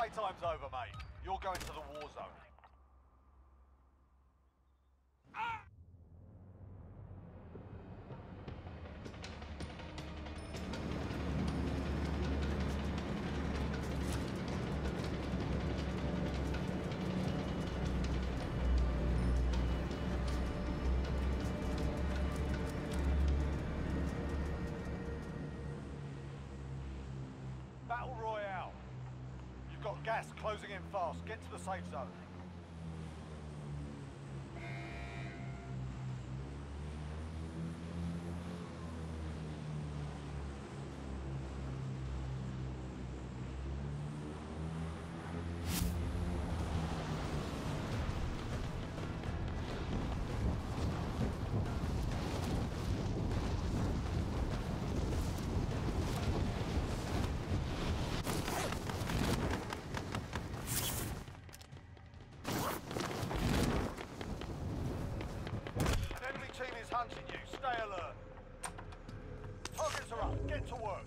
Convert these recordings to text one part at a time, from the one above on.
Playtime's over, mate. You're going to the war zone. Battle Royale. You've got gas closing in fast. Get to the safe zone. Team is hunting you. Stay alert. Targets are up. Get to work.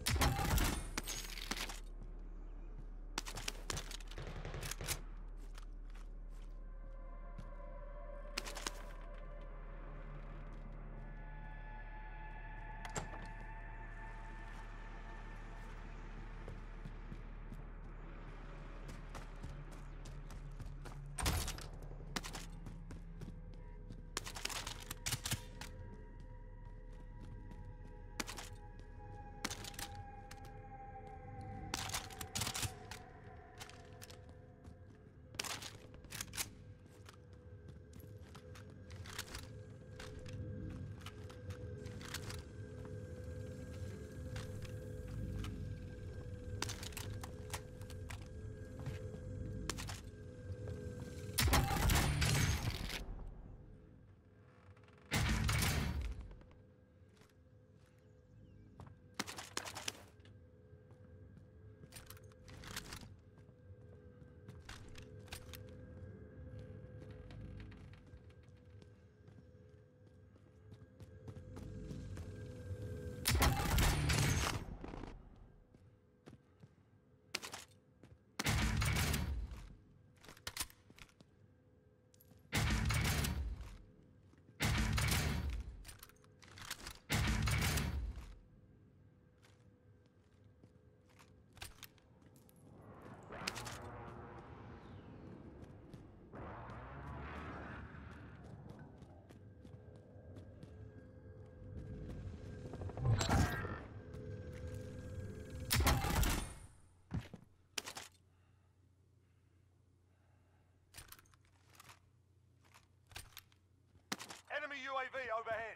Enemy UAV overhead.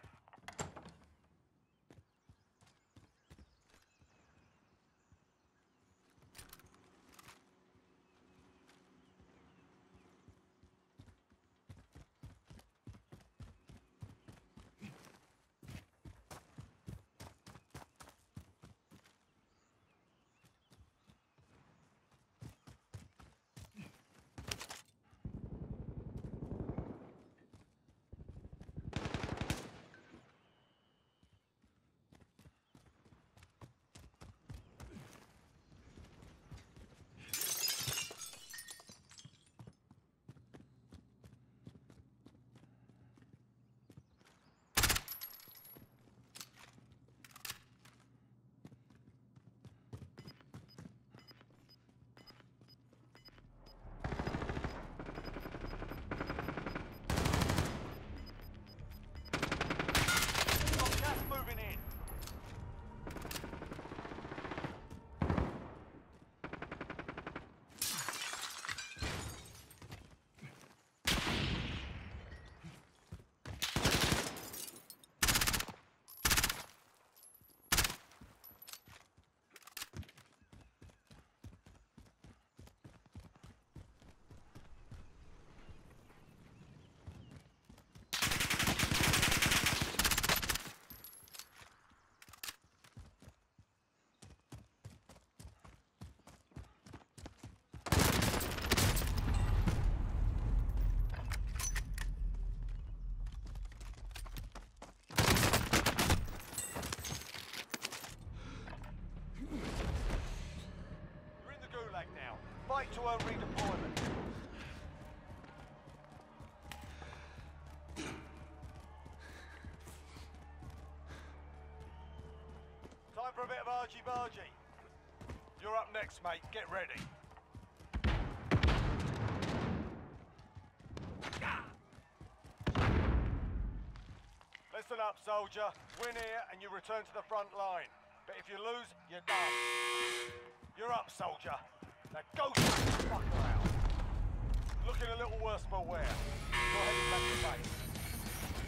to earn redeployment. Time for a bit of argy-bargy. You're up next, mate. Get ready. Listen up, soldier. Win here and you return to the front line. But if you lose, you're done. You're up, soldier. Now go shut the fucker out. Looking a little worse for wear. You're heading back to base.